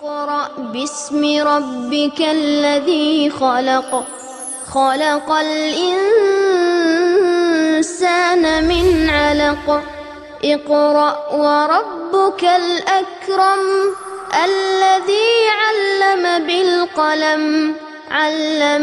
اقرأ باسم ربك الذي خلق خلق الإنسان من علق اقرأ وربك الأكرم الذي علم بالقلم علم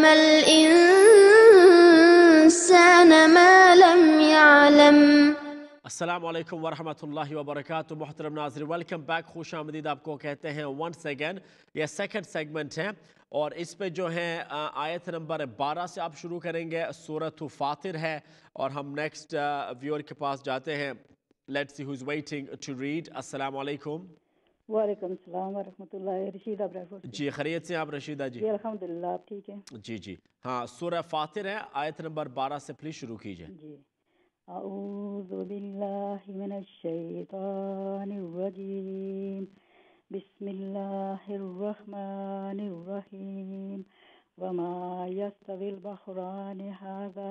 الإنسان ما لم يعلم. अस्सलाम वालेकुम वरहमतुल्लाहि वबरकातुहू। मोहतरम नाज़रीन, वेलकम बैक, खुश आमदीद आपको कहते हैं वंस अगेन। यह सेकंड सेगमेंट है और इस पे जो है आयत नंबर 12 से आप शुरू करेंगे। सूरत फातिर है और हम नेक्स्ट व्यूअर के पास जाते हैं। Let's see who is waiting to read. अस्सलाम वालेकुम। वालेकुम सलाम वरहमतुल्लाहि। रशीदा ब्रेफोर्ड जी, खैरियत से आप रशीदा जी? जी अल्हम्दुलिल्लाह, आप ठीक हैं? जी जी हाँ, सूरह फातिर है, आयत नंबर 12 से प्लीज़ शुरू कीजिए। जी। अऊज़ु बिल्लाहि मिनश शैतानिर रजीम। बिस्मिल्लाहिर रहमानिर रहीम। वमा यस्तविल बहरानि हाज़ा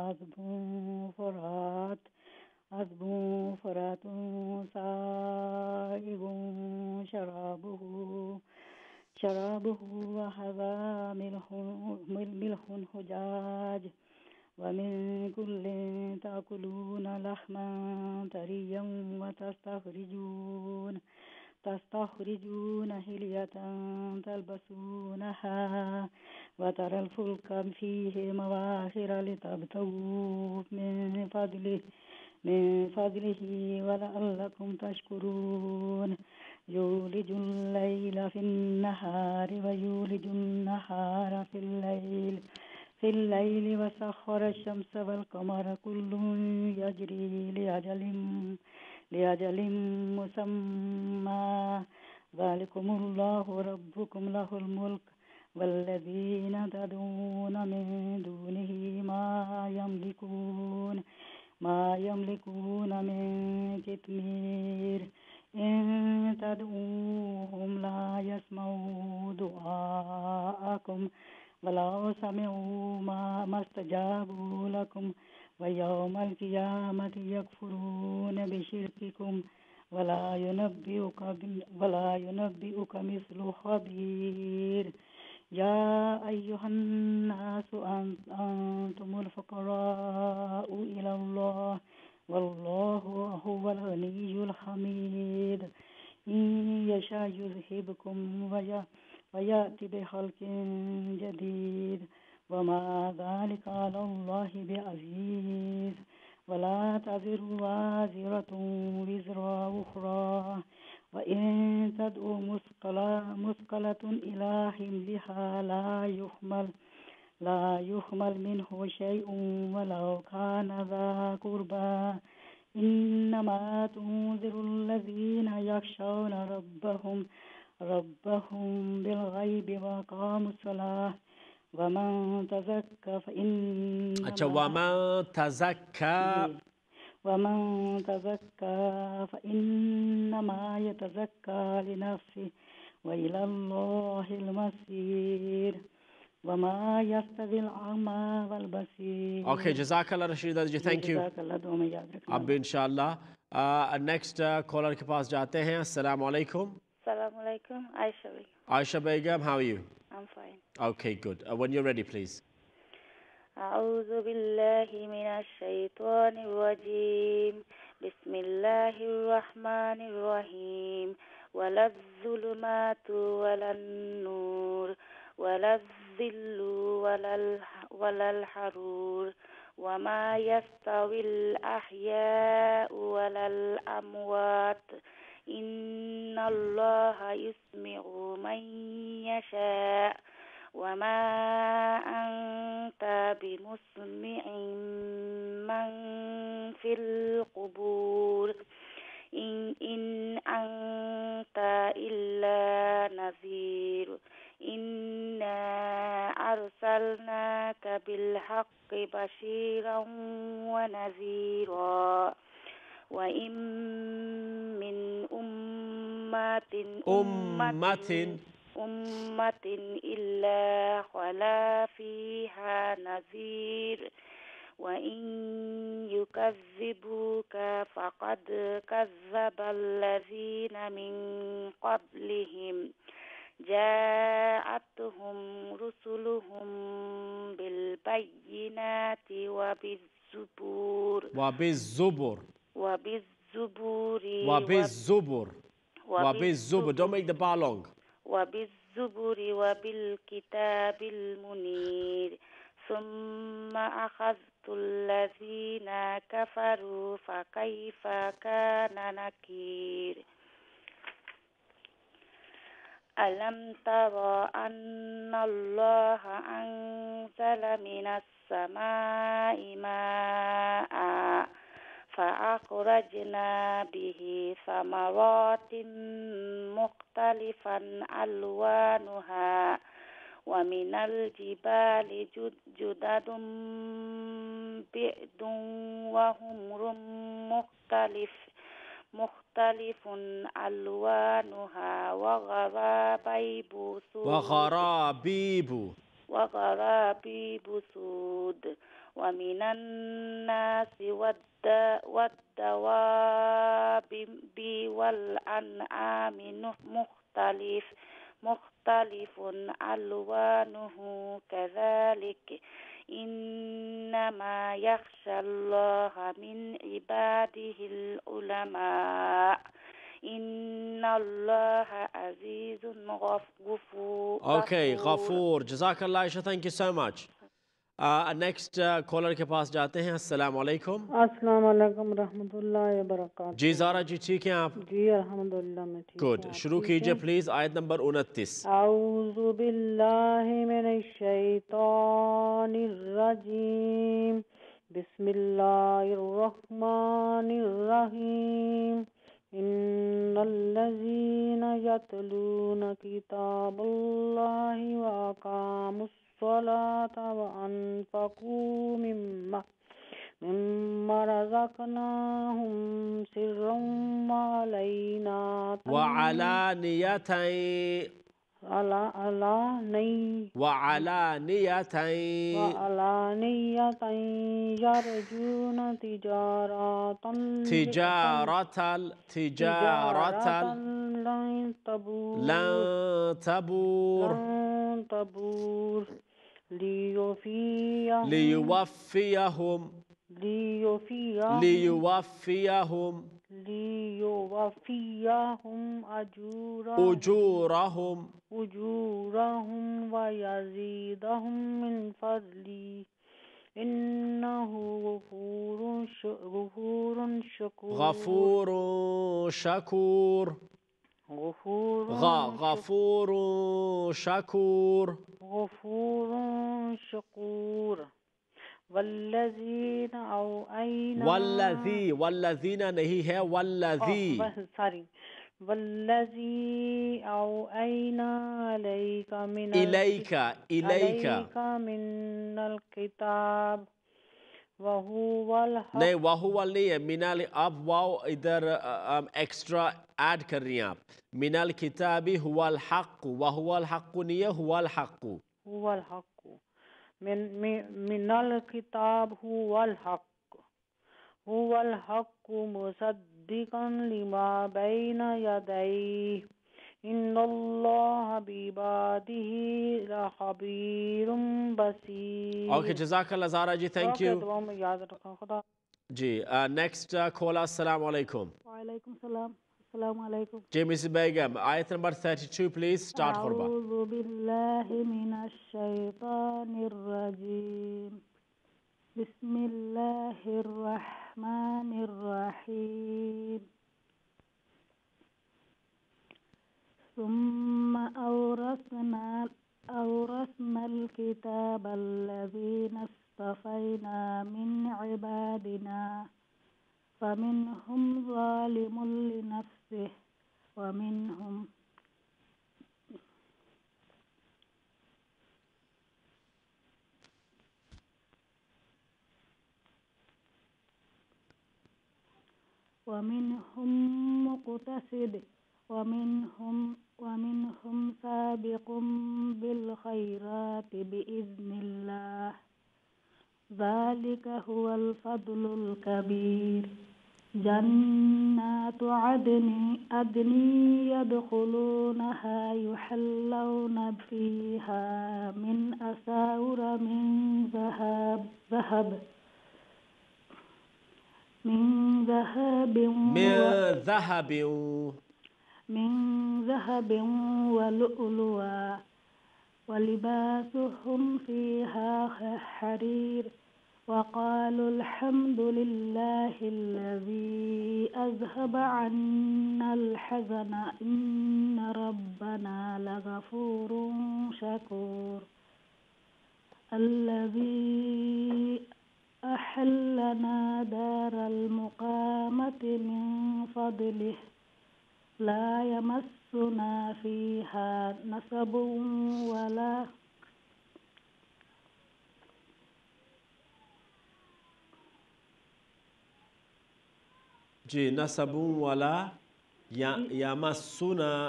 अज़बुन फरातुन साइगुन शराबुहु व हाज़ा मिल्हुन हुजाज वमिन कुल्लिन ताकुलून लहमन तरिय्यन व तस्तखरिजून हिलियतन तलबसूनहा व तरल फुल्का फीहि मवाखिर लितबतगू मिन फज़लिही व लअल्लकुम तशकुरून। यूलिजुल लैला फिन्नहारि व यूलिजुन नहार फिल्लैलि वसख्खर अश-शम्स वल क़मर कुल्लुन यजरी लिअजलिन मुसम्मा ज़ालिकुमुल्लाहु रब्बुकुम लहुल मुल्क वल्लज़ीना तदऊन मिन दूनिही मा यमलिकून मिन कित्मीर इन तदऊहुम ला यस्मऊ दुआअकुम वला समिऊ मस्तजाबू लकुम व यौमल क़ियामति यकफुरून बिशिर्किकुम वला युनब्बिउका मिस्लु खबीर। या अय्युहन्नासु अंतुमुल फुक़राउ इलल्लाह वल्लाहु हुवल गनियुल हमीद। इन यशा युज़हिबकुम वयाति बिखल्क़िन जदीद वमा ज़ालिका अलल्लाहि बिअज़ीज़। वला तज़िरु वाज़िरतुन विज़रा उख़रा व इन तदउ मुस्क़लतुन इला हिमलिहा ला युहमल मिन्हु शैउन वलौ काना ज़ा क़ुर्बा। इन्नमा तुन्ज़िरुल्लज़ीना यख़शौना रब्बहुम बिलग़ैबि व अक़ामुस्सलाह वमन तज़क्का फ़इन्नमा यतज़क्का लिनफ़्सिहि व इलल्लाहिल मसीर वमा यस्तविल अमा वल बसीर। ओके, जज़ाकल्लाह रशीदा जी, थैंक यू। अब इंशाअल्लाह नेक्स्ट कॉलर के पास जाते हैं। अस्सलाम वालेकुम। Assalamu alaikum. Aisha Begum. Aisha Begum, how are you? I'm fine. Okay, good. When you're ready, please. أعوذ بالله من الشيطان الرجيم. بسم الله الرحمن الرحيم. ولا الظلمات ولا النور ولا الظل ولا الحرور وما يستوي الأحياء ولا الأموات إن الله يسمع من يشاء وما أنت بمسمع من في القبور إن أنت إلا نذير إنا أرسلناك بالحق بشيرا ونذيرا وإن من أمة إلا خلا فيها نذير وإن يكذبوك فقد كذب الذين من قبلهم جاءتهم رسلهم بالبينات وبالزبور وبالزبر وبالزبور وبالزبر وبالزبر. Don't make the ba long. وبالزبر وبالكتاب المنير ثم أخذت الذين كفروا فكيف كان نكير ألم تر أن الله أنزل من السماء ماء فأخرجنا به ثمرات مختلفا ألوانها ومن الجبال جدد بيض وحمر مختلف ألوانها وغرابيب سود ومن الناس والدواب والأنعام مختلف ألوانه كذلك إنما يخشى الله من عباده العلماء إن الله عزيز غفور. Okay, غفور. Jazakallah Aisha, thank you so much. Next caller के पास जाते हैं. अस्सलाम वालेकुम. अस्सलाम वालेकुम रहमतुल्लाहि व बरकातहू। जी ज़ारा जी ठीक हैं आप? जी अल्हम्दुलिल्लाह मैं ठीक हूँ। गुड, शुरू कीजिए प्लीज आयत नंबर 29. औज़ु बिल्लाहि मिनश शैतानिर रजीम बिस्मिल्लाहिर रहमानिर रहीम इन्नल्लज़ीना यतलूना किताबल्लाहि व अक़ामुस्सलाता व अनफ़क़ू मिम्मा रज़क़नाहुम सिर्रन वअलानियतन यरजून तिजारतन लन तबूर लियुवफ़ियहुम उजूरहुम व यज़ीदहुम मिन फ़ज़ली इन्नहु गफ़ूरुन शकूर वल्लज़ीना वल्लज़ीना नहीं है वल्लज़ी औअयना इलैका मिनल किताब नहीं वहुवल नहीं है मिनल. अब वाव इधर एक्स्ट्रा ऐड कर रही हैं आप. मिनल किताबी हुवल हक़ वहुवल हक़ नहीं है हुवल हक़ मिनल किताब हुवल हक़ मुसद्दिक़न लिमा बैना यदैहि इन्नल्लाहा बिइबादिही लख़बीरुम बसीर. ओके जज़ाकल्लाह ज़ारा जी, थैंक यू. याद रखना खुदा जी. Next collar. अस्सलाम वालेकुम. वालेकुम सलाम. अस्सलाम वालेकुम. जी मिस बेगम आयत नंबर 32 प्लीज स्टार्ट फरमाइए. औज़ु बिल्लाहि मिनश शैतानिर रजीम बिस्मिल्लाहिर रहमानिर रहीम सुम्मा औरस्नल किताबल्लज़ीना इस्तफ़ैना मिन इबादिना फमिनहुम ज़ालिमुन लिनफ़्सिहि वमिनहुम मुक़तसिद वमिनहुम साबिक़ुम बिल ख़ैराति बिइज़्निल्लाह ज़ालिका हुवल फ़ज़्लुल कबीर. جنات عدن يدخلونها يحلون فيها من أساور من ذهب من ذهب ولؤلؤا ولباسهم فيها حرير وقالوا الحمد لله الذي أذهب عنا الحزن إن ربنا لغفور شكور الذي أحلنا دار المقامة من فضله لا يمسنا فيها نصب ولا نصب ولا يمسنا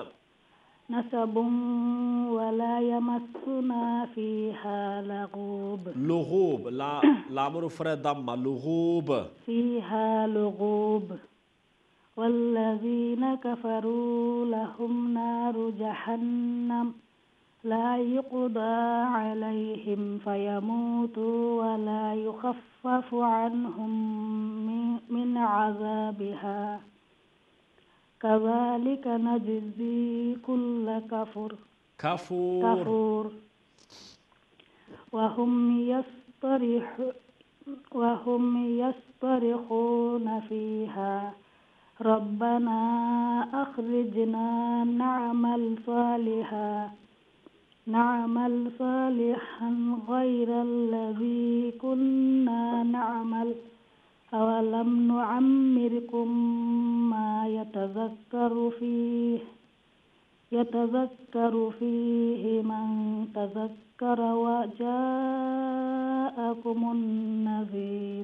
فيها لغوب لا مرفرة ضمة لغوب فيها لغوب والذين كفروا لهم نار جهنم لا يقضى عليهم فيموتوا ولا يخفف عنهم من عذابها كذلك نجزي كل كفور وهم يصطرخون فيها ربنا أخرجنا نعمل صالحا غير الذي كنا نعمل أولم نعمركم ما يتذكر فيه من تذكر وجاءكم النذير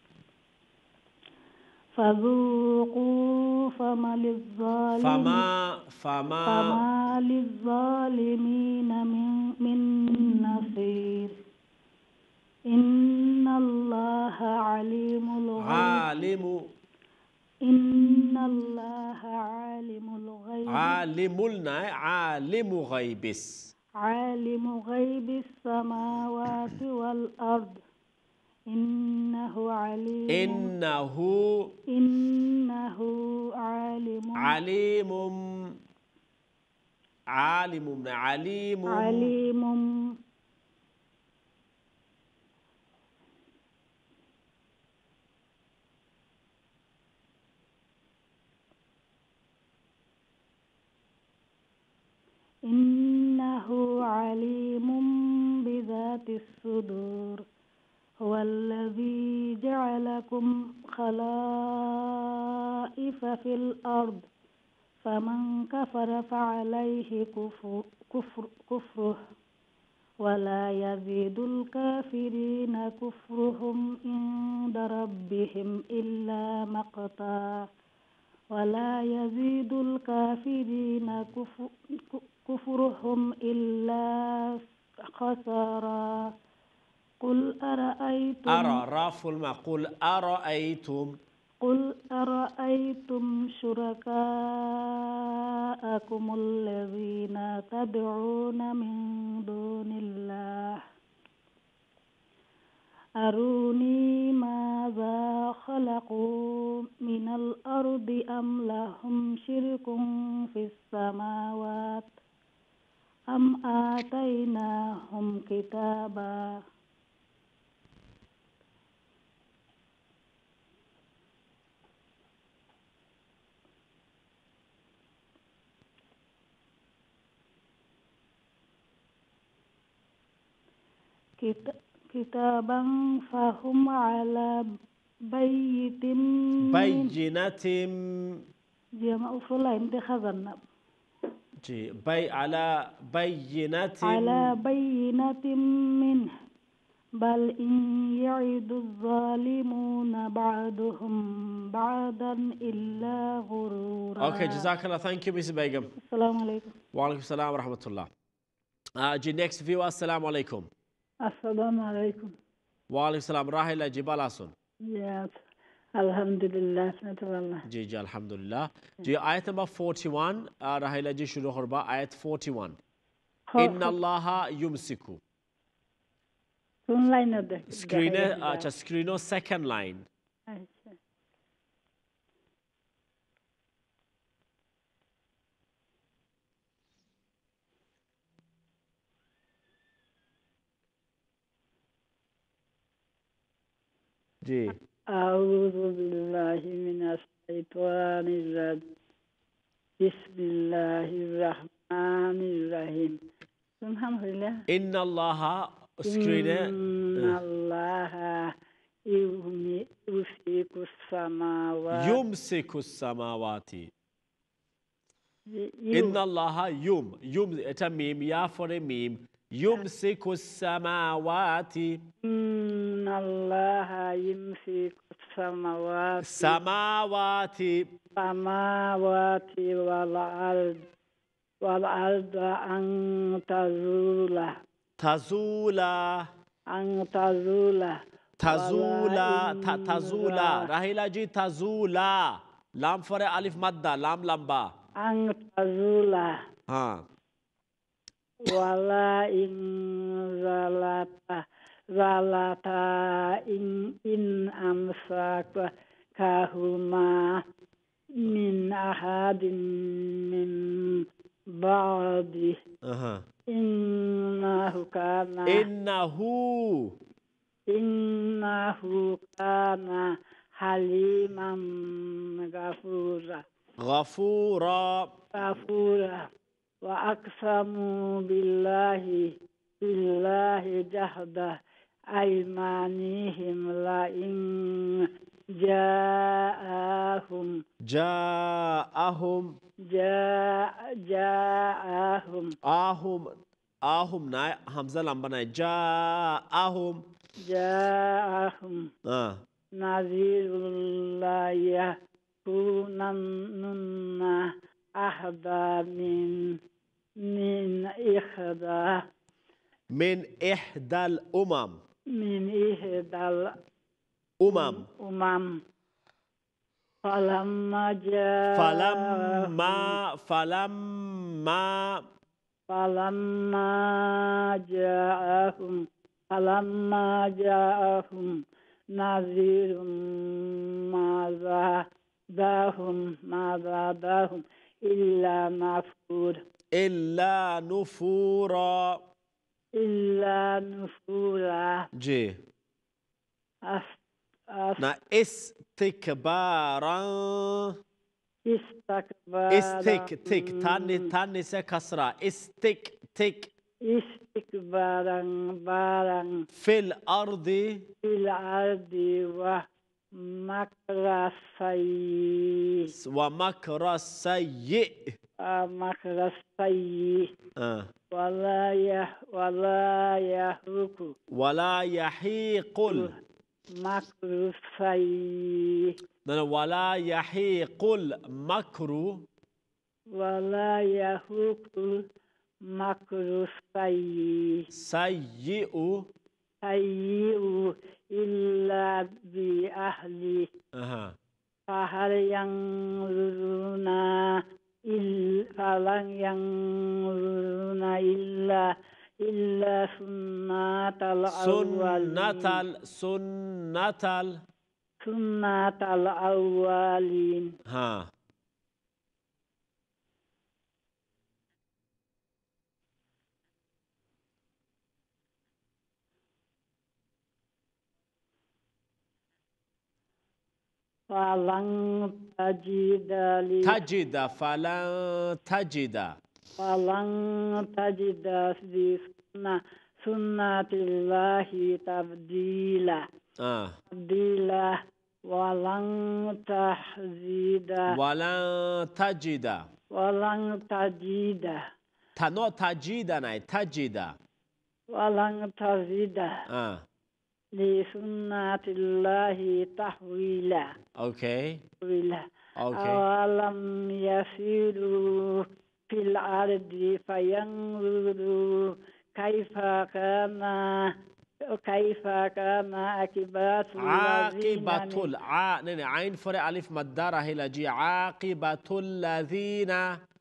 فذوقوا فما للظالمين من نصير إن الله عالم غيب السماوات والأرض إنه عليم بذات الصدور هو الذي جعلكم خلائف في الأرض فمن كفر فعليه كفره ولا يزيد الكافرين كفرهم عند ربهم إلا مقتا ولا يزيد الكافرين كفرهم إلا خسارا قل أرأيتم شركاءكم الذين تدعون من دون الله أروني ماذا خلقوا من الأرض أم لهم شرك في السماوات أم آتيناهم كتابا كتابا فهم على بينة جمع فلان دخلنا على بينة منه بل إن يعد الظالمون بعضهم بعضا إلا غرورا. Okay, Jazakallah. Thank you, Mrs. Begum. Assalamu alaikum. Wa alaikum salam wa rahmatullah. Next viewer, assalamu alaikum. Assalamu alaikum. Wa alaikum salam. Rahila Jibalasun. Yes. Alhamdulillah, Alhamdulillah. जी जी अल्हम्दुलिल्लाह जी आयत नंबर 41 राहिला जी शुरू करबा आयत 41 इन्नल्लाहा युमसिकु কোন লাইনে स्क्रीने अच्छा स्क्रीनो सेकंड लाइन আচ্ছা जी আউযু বিল্লাহি মিনাশ শাইতানির রাজিম বিসমিল্লাহির রহমানির রহিম আলহামদুলিল্লাহ इन्नल्लाहा स्क्रीने ইন্নাল্লাহা ইউমসিকুস সামাওয়াতি युमसिकु समावाति इन्नल्लाहा युम এটা মিম ইয়া ফরে মিম युमसिकु समावाति ইন্নাল্লাহা ইউমসিকুস সামাওয়াতি समावाति samawati wal arda an tazula तजुला tazula तजुला राहिला जी तजुला लाम फरे अलिफ मद्दा लाम लंबा an tazula हाँ wala in zalata in amsaka kahuma min ahadin min ba'di innahu kana haliman غفورا غفورا وأقسموا بالله جهد أيمانهم لئن جاءهم ahum na hamza lamba na ja'ahum nadhirun la yakunanna ahda min ihdal umam falamma ja'ahum nadhirun ma zadahum illa nufura जी ना istikbaran istik थाने से खसरा istikbaran barang fil ardi wa makrasayyi wala yahiqul makrusayyi wala yahiqul makru sayyi'u illa bi ahli fahal yanzuruna illa sunnatal awwalin falan tajida di sunnatillahi tabdila walang tajida li sunnatillahi tahwila okay awalam yasiru fil ardi fayanzuru kaifa kana كيف كان عاقبة الذين عاقبة عين فرع ألف مدارة هلا جي عاقبة الذين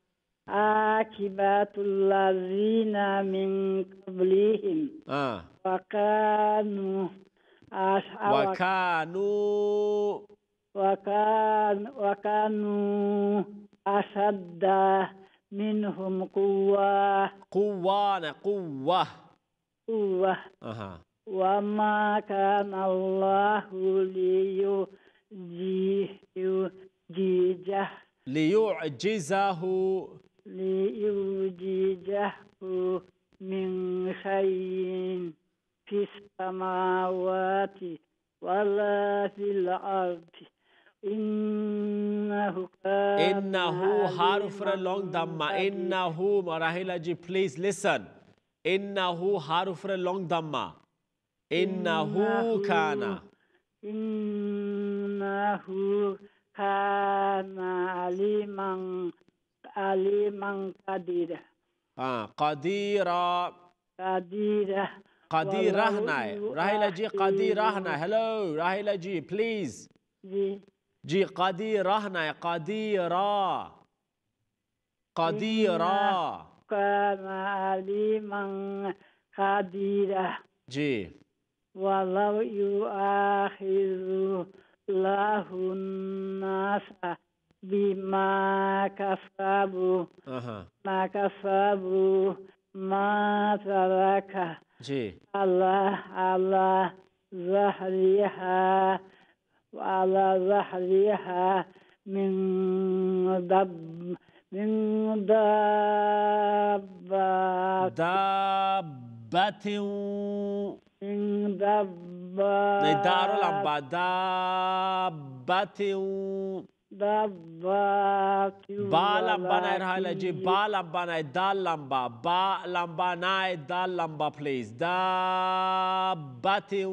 عاقبة الذين من قبلهم وكانوا وكانوا أشد منهم قوة وما كان الله ليعجزه من شيء في السماوات ولا في الأرض إنه حرف long dhamma إنه Rahila ji please listen إنه حرف long dhamma إنه كان عليما قديرا قديرة Rahila ji قديرة hello Rahila ji please जी قديرة قديرة كان عليما قديرا जी ولو يؤاخذ الله الناس بما كسبوا ما ترك जी على ظهرها من دابة नहीं दारो लंबा दाबते बा लंबा नहीं रहा है जी बा लंबा नहीं दाल लंबा बा लंबा नहीं दाल लंबा प्लीज दाबते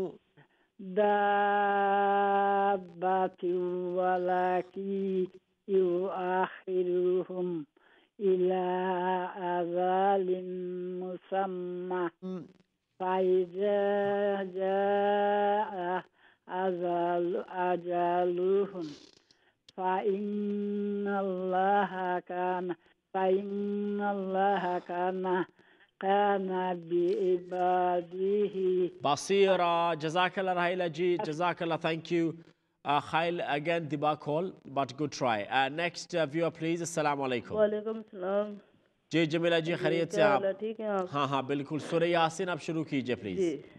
ولكن يؤخرهم إلى أجل مسمى فإذا جاء أجلهم فإن الله كان بعباده بصيرا جزاك الله راهيلا جي جزاك الله thank you Khail again diba call but good try next viewer please assalamu alaikum वालेकुम सलाम जी जमीला जी खैरियत से आप ठीक हैं आप हाँ हाँ बिल्कुल सूरह यासीन आप शुरू कीजिए प्लीज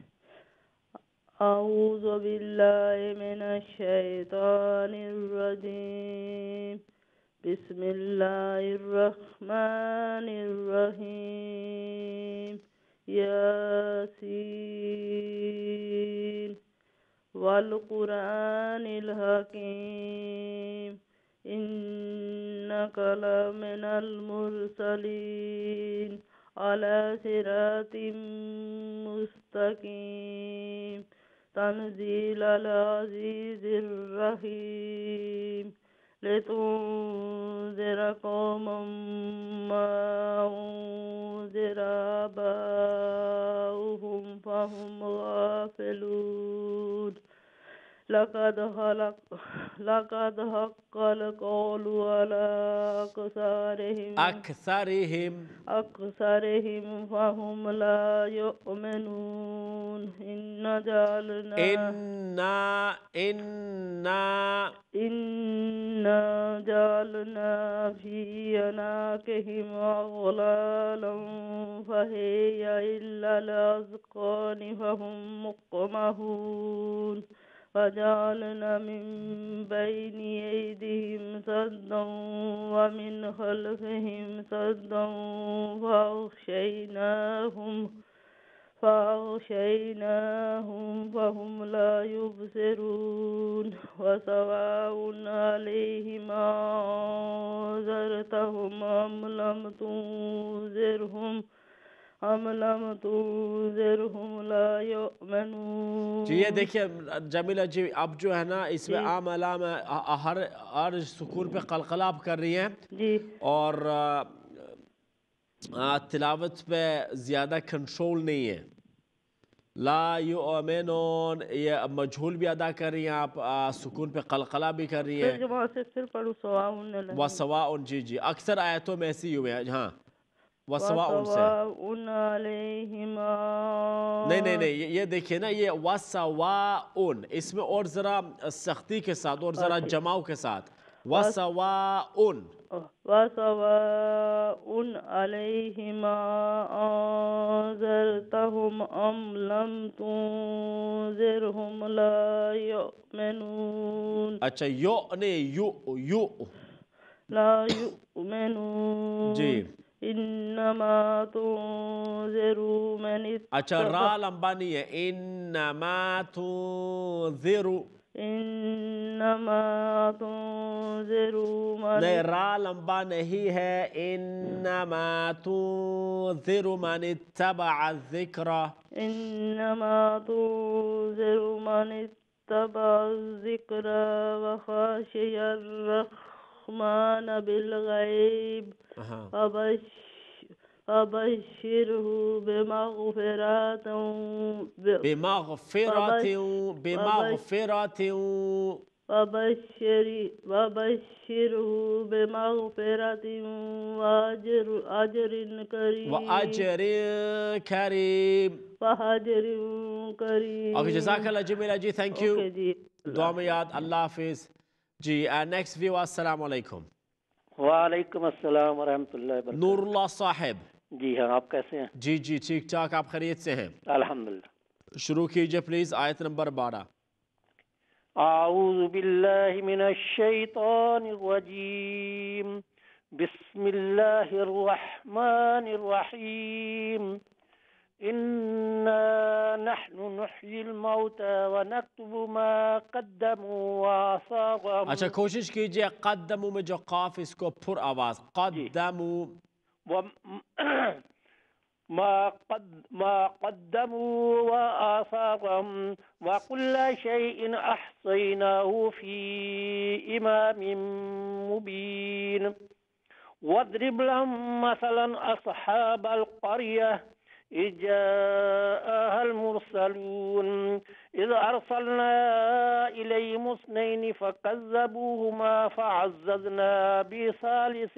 अऊज़ु बिल्लाहि मिनश शैतानिर रजीम बिस्मिल्लाहिर रहमानिर रहीम यासीन वल कुरानिल हकीम इन्नका लमिनल मुरसलीन अला सिरातिम मुस्तकीम तंजीलल अज़ीज़िर रहीम लितुंज़िरा कौमम मा उन्ज़िरा आबाउहुम फहुम गाफ़िलून लक़द हक़्क़ल क़ौलु अला अक्सरिहिम फहुम ला युमिनून इन्ना जालना फी अनाक़िहिम अग़लालन फ़हिय इल्लल अज़क़ानि फहुम मुक़महून वजअलना मिन बैनि ऐदिहिम सद्दन वमिन खल्फ़िहिम सद्दन फ़अग़शयनाहुम फहुम ला युबसिरून वसवाउन अलैहिम अअंज़रतहुम अम लम तुंज़िरहुम ला युमिनून। जी ये देखिए जमीला जी अब जो है ना इसमें आम अलाम हर सुकून पे कलकलाब कर रही हैं जी और तिलावत पे ज़्यादा कंट्रोल नहीं है ला युमिनून, ये मजहूल भी अदा कर रही हैं आप, सुकून पे कलकला भी कर रही फिर हैं। जब वहाँ से फिर पढ़ू सवाउन अलैहिम, वसवाउन, जी जी, अक्सर आयतों में ऐसे ही हुए हैं। हाँ, वसवाउन से वसवाउन अलैहिमा। नहीं नहीं नहीं, ये देखिए ना, ये वसवाउन, इसमें और ज़रा सख्ती के साथ और ज़रा अच्छा। जमाव के साथ, वसवाउन। वसवाउन अलैहिमा अंज़रतहुम अम लम तुंज़िरहुम ला युमिनून। अच्छा, यो ने यू ला युमिनून। जी। इन्नमा तुंज़िरु मन अच्छा, इत्तबा। रा लंबा नहीं है, इन्नमा तुंज़िरु, इन्नमा तुंज़िरु मन नहीं, रा लंबा नहीं है, इन्नमा तुंज़िरु मन इत्तबअ ज़िक्र। इन्नमा तुंज़िरु मन इत्तबा ज़िक्र व ख़शियर रहमान बिल गैब हाँ, फबश्शिरहु बिमग़फ़िरतिन बिमग़फ़िरतिन वबश्शिरहु बिमग़फ़िरतिन वअज्रिन व अजरिन करीम। करीम। ओके, जज़ाकल्लाह Jamila ji, thank you. Okay जी, दुआ में याद, अल्लाह हाफिज़ जी। नेक्स्ट व्यू, अस्सलाम वालेकुम। वालेकुम अस्सलाम वरहमतुल्लाहि वबरकातुहू। नूरुल्लाह साहिब। जी हाँ, आप कैसे हैं? जी जी, ठीक ठाक, आप खैरियत से हैं? अल्हम्दुलिल्लाह। शुरू कीजिए प्लीज़, आयत नंबर 12। आऊज़ु बिल्लाहि मिनश शैतानिर रजीम। बिस्मिल्लाहिर रहमानिर रहीम। इन्ना नहनु नुह्यिल मौता व नक्तुबु मा क़द्दमू व आसारहम। अच्छा, कोशिश कीजिए कद्दमू में जो काफ, इसको फुर आवाज, कद्दमू। ما قدموا وآثارهم وكل شيء أحصيناه في إمام مبين. واضرب لهم مثلا أصحاب القرية إذ جاءها المرسلون إذ أرسلنا إليهم اثنين فكذبوهما فعززنا بثالث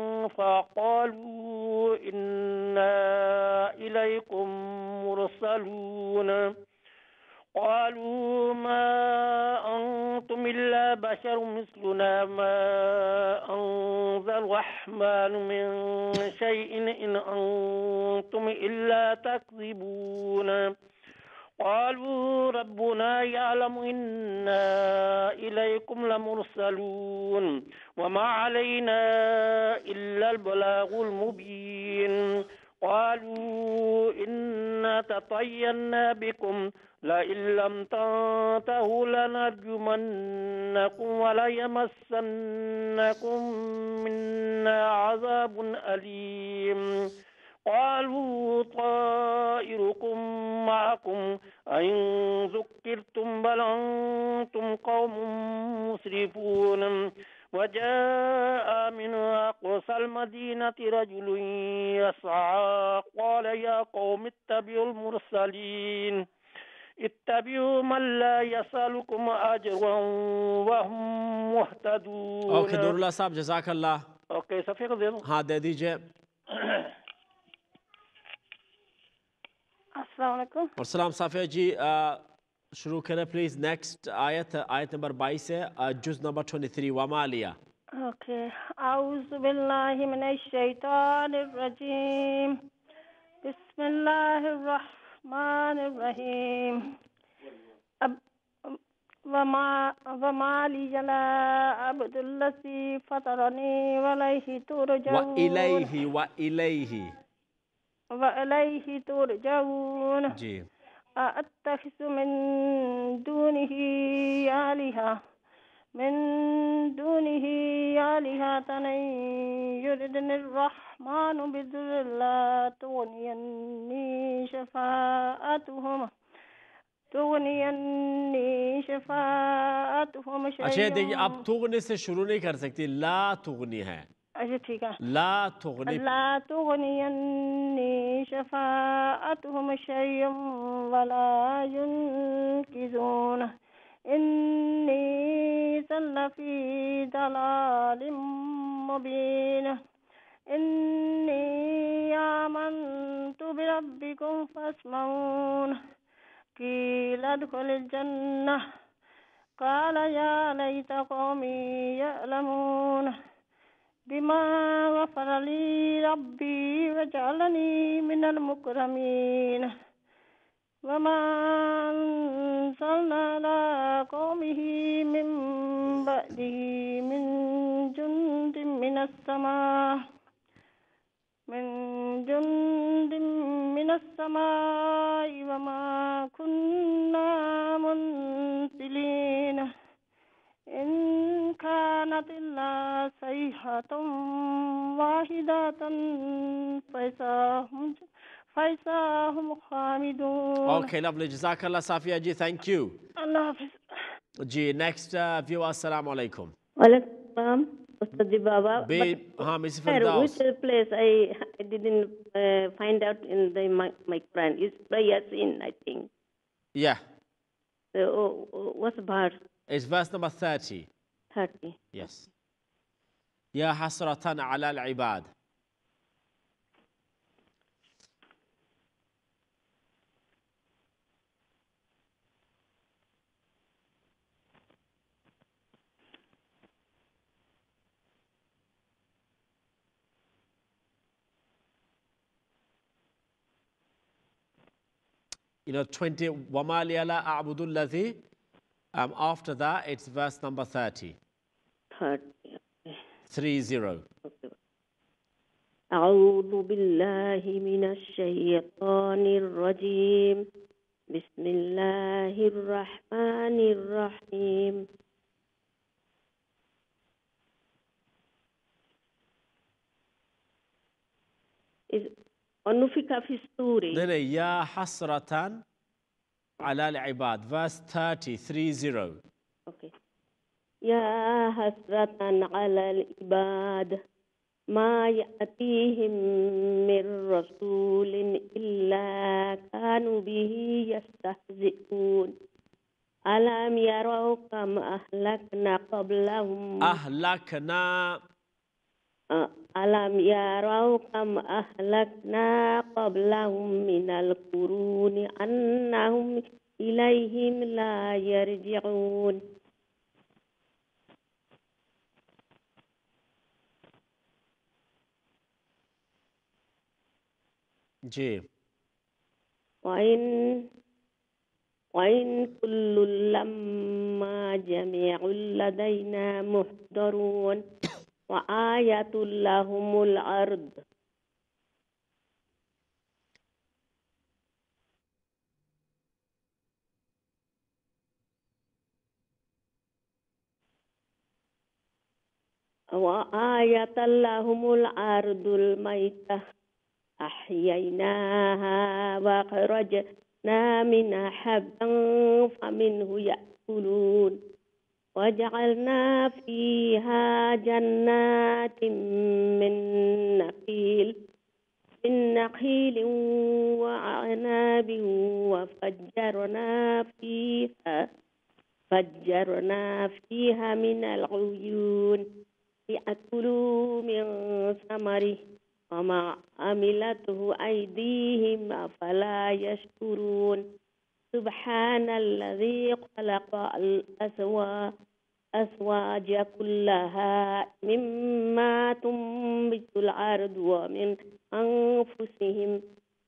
فقالوا إنا إليكم مرسلون. قالوا ما أنتم إلا بشر مثلنا ما أنزل الرحمن من شيء إن أنتم إلا تكذبون. قالوا ربنا يعلم إنا إليكم لمرسلون وما علينا إلا البلاغ المبين. قالوا إنا تطيرنا بكم لئن لم تنتهوا لنرجمنكم وليمسنكم منا عذاب أليم. قالوا طائركم معكم أئن ذكرتم بل أنتم قوم مسرفون. وجاء من أقصى المدينة رجل يسعى قال يا قوم اتبعوا المرسلين اتبعوا من لا يسألكم أجرا وهم مهتدون. ओके नूरुल्लाह साहब, जज़ाकल्लाह। ओके, सफ़ी को दे दो। हाँ, दे दीजिए। अस्सलाम वालेकुम। और सलाम साफिया जी, शुरू करें प्लीज़। नेक्स्ट आयत, आयत नंबर 22 है, जुज़ नंबर 23, वमालिया। ओके, आऊज़ु बिल्लाहि मिनश शैतानिर रजीम। बिस्मिल्लाहिर रहमानिर रहीम। अब वमा लिया अब्दुल्लज़ी फतरनी वलैहि तुरजऊन व इलैहि तुरजऊन। जी। अत्तखिज़ु मिन दूनिही आलिहतन युरिदनिर रहमानु बिदुर्रिन ला तुग़नियन्नी शफ़ाअतुहुम अच्छा, देखिए, अब तुगनी से शुरू नहीं कर सकती, ला तुगनी है। अच्छा ठीक है ला तुगनी ला तुगनी अन्नी शफाअतुहुम शय्यन वला युनकिज़ून इन्नी सल्लफी दलालिम मुबीन इन्नी आमन्तु बिरब्बिकुम फस्मऊन कील अदखुलिल जन्नह قال يا ليت قومي يعلمون بما غفر لي ربي وجعلني من المكرمين وما أنزلنا على قومه من بعده من جند من السماء وما كنا منزلين إن كانت إلا صيحة واحدة فإذا هم خامدون. Okay, lovely. Jazakallah, Safia ji. Thank you. Allah Hafiz. Ji, next viewer. Assalamu alaikum. Walaikum Ustadi Baba. हाँ, Miss Firdaus. Which place I didn't find out in my Quran is Yasin, I think. Yeah. What's the verse? It's verse number 30. 30. Yes. يا حسرة على العباد. You know, 20, وَمَا لِيَ لَا أَعْبُدُ الَّذِي. After that, it's verse number 30. 30. 30. Okay. أعوذ بالله من الشيطان الرجيم بسم الله الرحمن الرحيم ونفخ في الصور. يا حسرة على العباد. Verse 30. 30. Okay. يا حسرة على العباد ما يأتيهم من رسول إلا كانوا به يستهزئون ألم يروا كم أهلكنا قبلهم ألم يروا كم أهلكنا قبلهم من القرون أنهم إليهم لا يرجعون. جي. وإن كل لما جميع لدينا محضرون وآية لهم الأرض. وآية لهم الأرض الميتة أحييناها وأخرجنا منها حبا فمنه يأكلون وجعلنا فيها جنات من نخيل وأعناب وفجرنا فيها من العيون ليأكلوا من ثمره وما عملته أيديهم أفلا يشكرون. سبحان الذي خلق الأزواج كلها مما تنبت الأرض ومن أنفسهم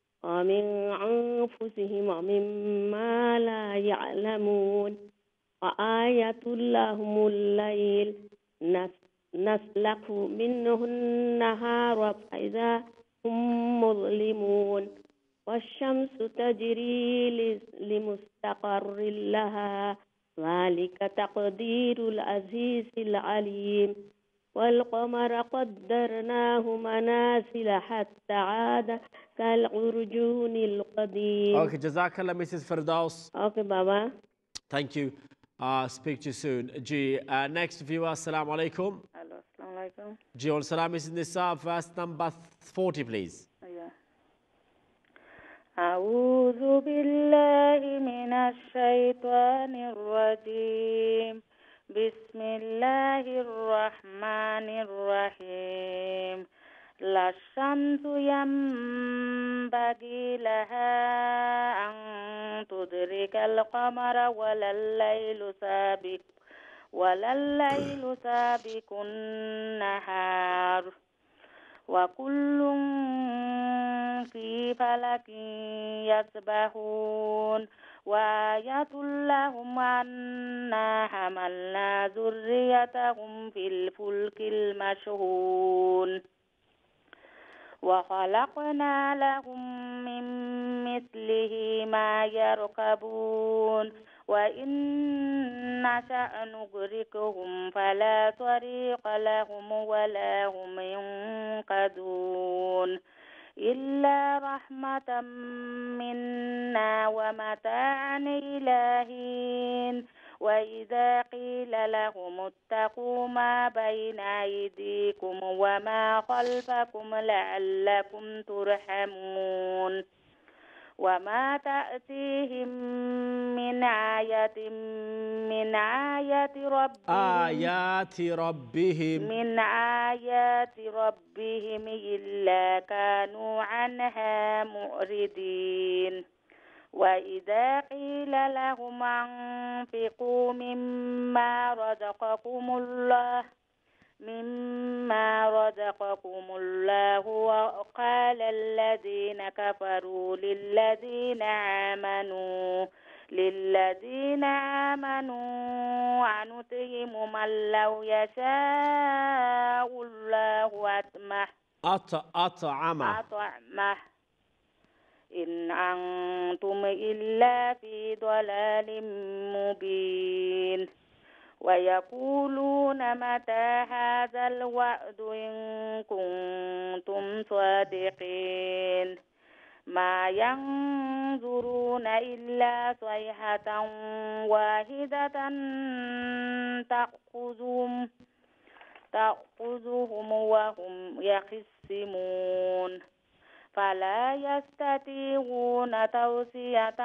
ومما لا يعلمون وآية لهم الليل نسلك منه النهار فإذا هم مظلمون والشمس تجري لمستقر لها ذلك تقدير العزيز العليم والقمر قدرناه منازل حتى عاد كالعرجون القديم. Okay, Jazakallah, Mrs. Firdaus. Okay, Baba. Thank you. Speak to you soon. Ji, next viewer, Assalamu alaikum. Hello, Assalamu alaikum. जी और सलाम इस निसा verse number 40 please. أعوذ بالله من الشيطان الرجيم. بسم الله الرحمن الرحيم. لا الشمس ينبغي لها أن تدرك القمر ولا الليل سابق النهار وكل في فلك يسبحون وآية لهم أنا حملنا ذريتهم في الفلك المشحون وخلقنا لهم من مثله ما يركبون وإن نشأ نغرقهم فلا طريق لهم ولا هم ينقذون إلا رحمة منا ومتاعا إلى حين وإذا قيل لهم اتقوا ما بين أيديكم وما خلفكم لعلكم ترحمون وما تأتيهم من آية من آيات ربهم إلا كانوا عنها معرضين وإذا قيل لهم أنفقوا مما رزقكم الله وقال الذين كفروا للذين آمنوا أنطعم من لو يشاء الله أطعمه إن أنتم إلا في ضلال مبين ويقولون متى هذا الوعد إن كنتم صادقين ما ينظرون إلا صيحة واحدة تأخذهم وهم يخصمون فلا يستطيعون توصية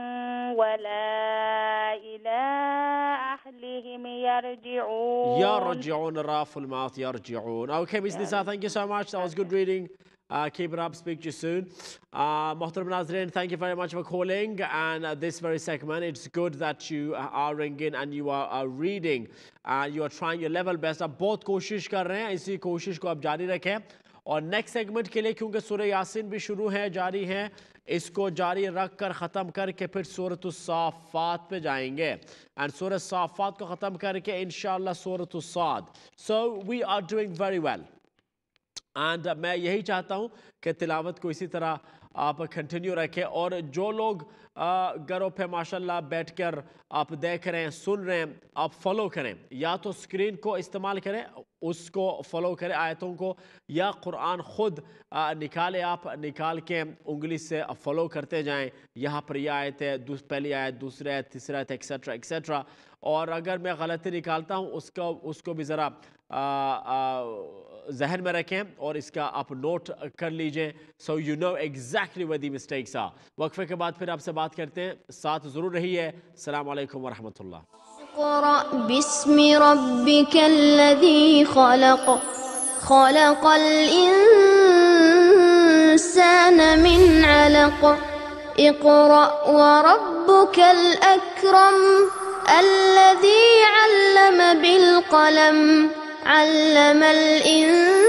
ولا إلى أهلهم يرجعون رافع الماضي يرجعون. Okay, Ms. Nisa, thank you so much. That was good reading. Keep it up. Speak to you soon. Muhtaram Nazreen, thank you very much for calling. And this very segment, it's good that you are ringing and you are reading. You are trying your level best. आप बहुत कोशिश कर रहे हैं. इसी कोशिश को आप जारी रखें. और नेक्स्ट सेगमेंट के लिए क्योंकि सूरह यासीन भी शुरू है, जारी है, इसको जारी रख कर ख़त्म करके फिर सूरत साफ़ात पे जाएंगे एंड सूरह साफ़ात को ख़त्म करके इंशाअल्लाह सूरत साद. So we are doing very well and मैं यही चाहता हूँ कि तिलावत को इसी तरह आप कंटिन्यू रखें और जो लोग घरों पे माशाल्लाह बैठकर आप देख रहे हैं, सुन रहे हैं, आप फॉलो करें. या तो स्क्रीन को इस्तेमाल करें, उसको फॉलो करें आयतों को, या कुरान ख़ुद निकाल के उंगली से फॉलो करते जाएं. यहाँ पर यह आयत है, पहली आयत, दूसरी आयत, तीसरी आयत, एक्सेट्रा एक्सेट्रा. और अगर मैं गलती निकालता हूँ उसको भी ज़रा जहन में रखें और इसका आप नोट कर लीजिए. So you know exactly where the mistakes are. वक्फे के बाद फिर आपसे बात करते हैं. साथ ज़रूर रहिए. अस्सलाम वालेकुम व रहमतुल्लाह. اقرأ باسم ربك الذي خلق الإنسان من علق اقرأ وربك الأكرم الذي علم بالقلم علم الإنسان